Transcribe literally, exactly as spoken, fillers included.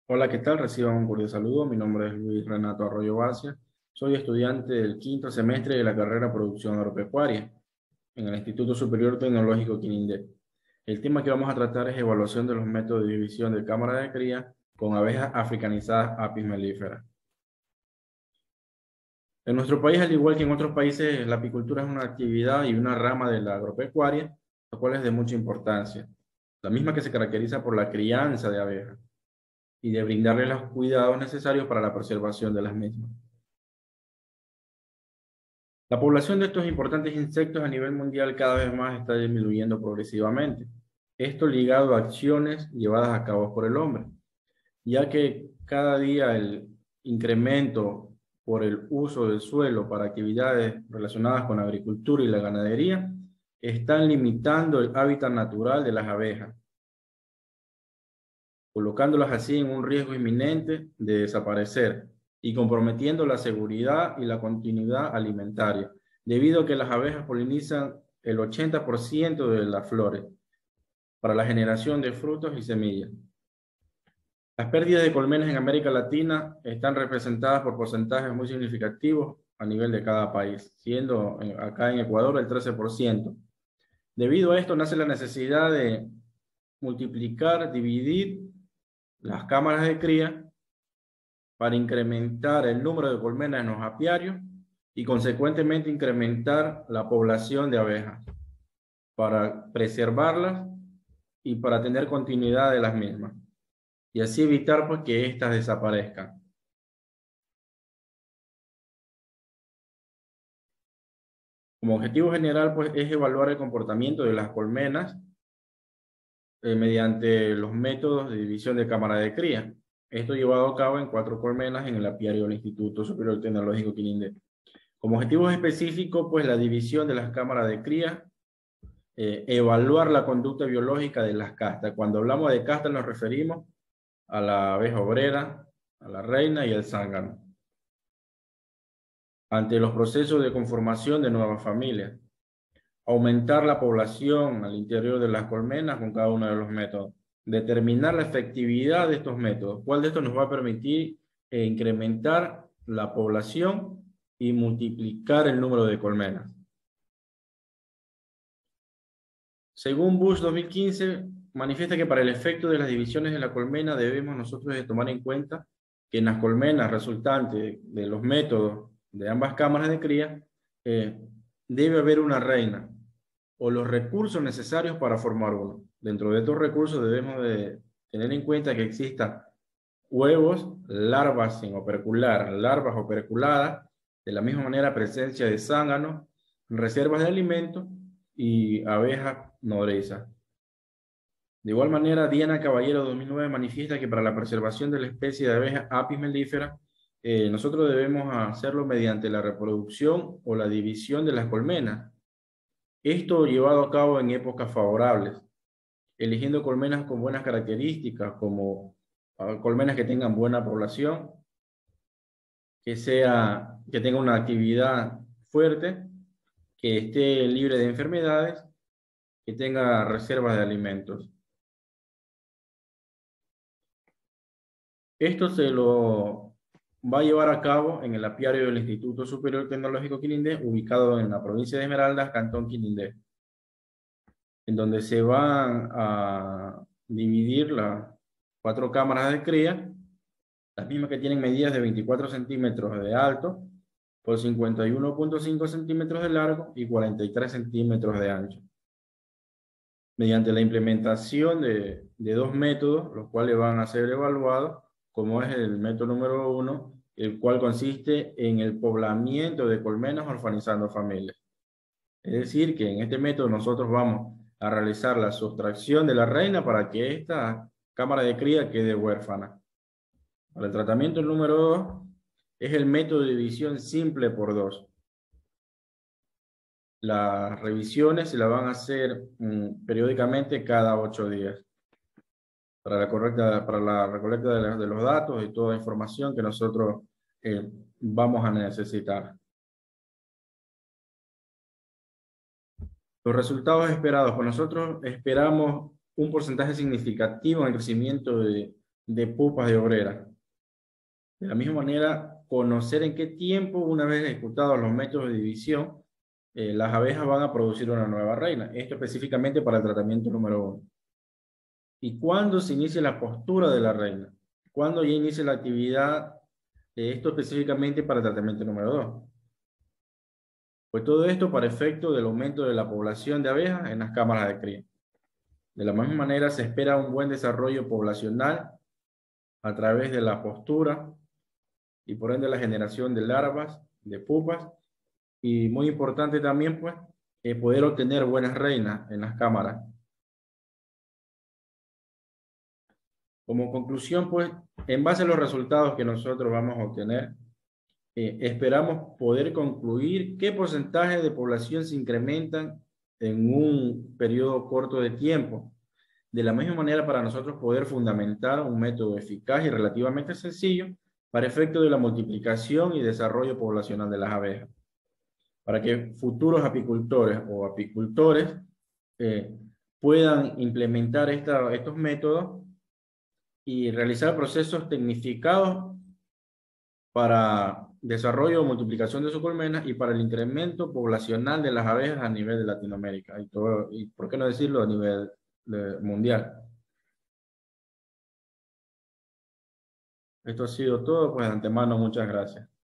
Hola, ¿qué tal? Reciban un cordial saludo. Mi nombre es Luis Renato Arroyo Barcia. Soy estudiante del quinto semestre de la carrera Producción Agropecuaria en el Instituto Superior Tecnológico Quinindé. El tema que vamos a tratar es evaluación de los métodos de división de cámara de cría con abejas africanizadas Apis mellifera. En nuestro país, al igual que en otros países, la apicultura es una actividad y una rama de la agropecuaria, la cual es de mucha importancia. La misma que se caracteriza por la crianza de abejas y de brindarles los cuidados necesarios para la preservación de las mismas. La población de estos importantes insectos a nivel mundial cada vez más está disminuyendo progresivamente. Esto ligado a acciones llevadas a cabo por el hombre, ya que cada día el incremento por el uso del suelo para actividades relacionadas con la agricultura y la ganadería están limitando el hábitat natural de las abejas, colocándolas así en un riesgo inminente de desaparecer y comprometiendo la seguridad y la continuidad alimentaria, debido a que las abejas polinizan el ochenta por ciento de las flores para la generación de frutos y semillas. Las pérdidas de colmenas en América Latina están representadas por porcentajes muy significativos a nivel de cada país, siendo acá en Ecuador el trece por ciento. Debido a esto nace la necesidad de multiplicar, dividir las cámaras de cría para incrementar el número de colmenas en los apiarios y consecuentemente incrementar la población de abejas para preservarlas y para tener continuidad de las mismas y así evitar pues que éstas desaparezcan. Como objetivo general pues es evaluar el comportamiento de las colmenas eh, mediante los métodos de división de cámara de cría. Esto llevado a cabo en cuatro colmenas en el apiario del Instituto Superior Tecnológico Quinindé. Como objetivos específicos, pues la división de las cámaras de cría, eh, evaluar la conducta biológica de las castas. Cuando hablamos de castas nos referimos a la abeja obrera, a la reina y al zángano. Ante los procesos de conformación de nuevas familias. Aumentar la población al interior de las colmenas con cada uno de los métodos. Determinar la efectividad de estos métodos. ¿Cuál de estos nos va a permitir eh, incrementar la población y multiplicar el número de colmenas? Según Bush dos mil quince, manifiesta que para el efecto de las divisiones de la colmena debemos nosotros de tomar en cuenta que en las colmenas resultantes de los métodos de ambas cámaras de cría eh, debe haber una reina o los recursos necesarios para formar uno. Dentro de estos recursos debemos de tener en cuenta que existan huevos, larvas sin opercular, larvas operculadas, de la misma manera presencia de zánganos, reservas de alimentos y abejas nodrizas. De igual manera, Diana Caballero dos mil nueve manifiesta que para la preservación de la especie de abeja Apis mellifera, eh, nosotros debemos hacerlo mediante la reproducción o la división de las colmenas. Esto llevado a cabo en épocas favorables, eligiendo colmenas con buenas características, como uh, colmenas que tengan buena población, que, sea, que tenga una actividad fuerte, que esté libre de enfermedades, que tenga reservas de alimentos. Esto se lo va a llevar a cabo en el apiario del Instituto Superior Tecnológico Quinindé, ubicado en la provincia de Esmeraldas, Cantón Quinindé, en donde se van a dividir las cuatro cámaras de cría, las mismas que tienen medidas de veinticuatro centímetros de alto por cincuenta y uno punto cinco centímetros de largo y cuarenta y tres centímetros de ancho, mediante la implementación de, de dos métodos, los cuales van a ser evaluados, como es el método número uno, el cual consiste en el poblamiento de colmenas orfanizando familias. Es decir, que en este método nosotros vamos a realizar la sustracción de la reina para que esta cámara de cría quede huérfana. Para el tratamiento número dos es el método de división simple por dos. Las revisiones se las van a hacer um, periódicamente cada ocho días para la, correcta, para la recolecta de, la, de los datos y toda información que nosotros eh, vamos a necesitar. Los resultados esperados. Pues nosotros esperamos un porcentaje significativo en el crecimiento de, de pupas de obrera. De la misma manera, conocer en qué tiempo, una vez ejecutados los métodos de división, eh, las abejas van a producir una nueva reina. Esto específicamente para el tratamiento número uno. ¿Y cuándo se inicia la postura de la reina? ¿Cuándo ya inicia la actividad? Eh, esto específicamente para el tratamiento número dos. Pues todo esto para efecto del aumento de la población de abejas en las cámaras de cría. De la misma manera, se espera un buen desarrollo poblacional a través de la postura y por ende la generación de larvas, de pupas, y muy importante también, pues, eh, poder obtener buenas reinas en las cámaras. Como conclusión, pues, en base a los resultados que nosotros vamos a obtener, eh, esperamos poder concluir qué porcentaje de población se incrementan en un periodo corto de tiempo. De la misma manera, para nosotros poder fundamentar un método eficaz y relativamente sencillo para efecto de la multiplicación y desarrollo poblacional de las abejas, para que futuros apicultores o apicultores eh, puedan implementar esta, estos métodos y realizar procesos tecnificados para desarrollo o multiplicación de sus colmenas y para el incremento poblacional de las abejas a nivel de Latinoamérica y, todo, y por qué no decirlo a nivel de, mundial. Esto ha sido todo, pues de antemano muchas gracias.